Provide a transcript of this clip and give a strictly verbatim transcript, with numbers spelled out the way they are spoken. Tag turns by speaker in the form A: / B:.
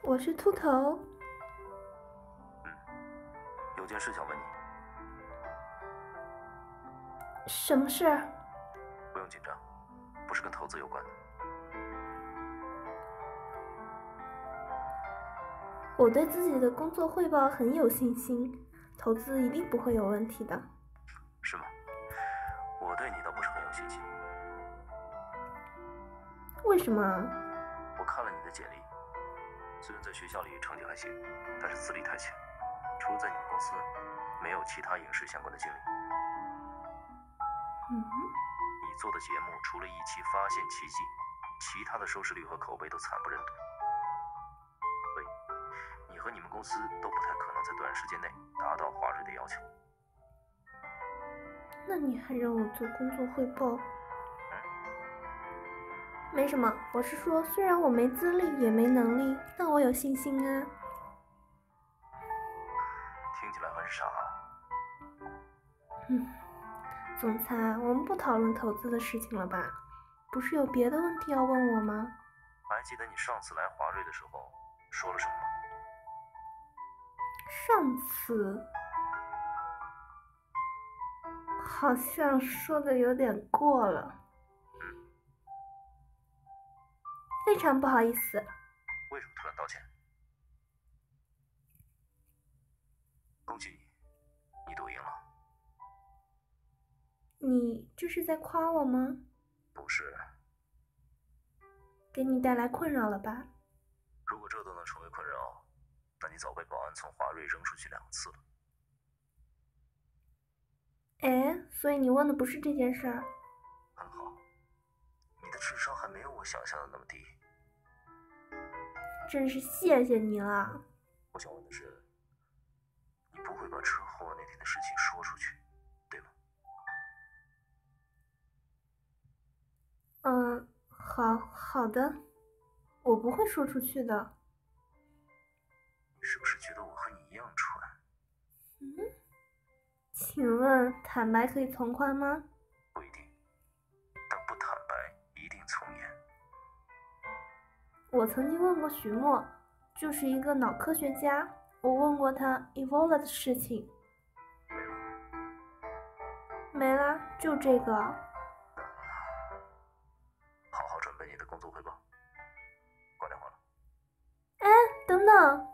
A: 我是秃头。
B: 嗯，有件事想问你。
A: 什么事？
B: 不用紧张，不是跟投资有关的。
A: 我对自己的工作汇报很有信心，投资一定不会有问题的。
B: 是吗？我对你倒不是很有信心。
A: 为什么？
B: 我看了你的简历，虽然在学校里成绩还行，但是资历太浅，除了在你们公司，没有其他影视相关的经历。
A: 嗯，
B: 你做的节目除了一期《发现奇迹》，其他的收视率和口碑都惨不忍睹。所以，你和你们公司都不太可能在短时间内达到华瑞的要求。
A: 那你还让我做工作汇报？
B: 嗯，
A: 没什么，我是说，虽然我没资历也没能力，但我有信心啊。
B: 听起来很傻。
A: 嗯，总裁，我们不讨论投资的事情了吧？不是有别的问题要问我吗？
B: 还记得你上次来华瑞的时候说了什么吗？
A: 上次好像说的有点过了。
B: 嗯，
A: 非常不好意思。
B: 为什么突然道歉？恭喜你，你赌赢了。
A: 你这是在夸我吗？
B: 不是。
A: 给你带来困扰了吧？
B: 如果这都能成为困扰，那你早被保安从华瑞扔出去两次了。
A: 哎，所以你问的不是这件事儿。
B: 很好，你的智商还没有我想象的那么低。
A: 真是谢谢你了。
B: 我想问的是，你不会把车祸那天的事情说出去，对吗？
A: 嗯，好好的，我不会说出去的。
B: 你是不是觉得我和你一样蠢？
A: 嗯，请问坦白可以从宽吗？
B: 不一定，但不坦白一定从严。
A: 我曾经问过徐墨，就是一个脑科学家，我问过他 Evola 的事情。
B: 没了。
A: 没了，就这个。
B: 好好准备你的工作汇报。挂电话了。
A: 哎，等等。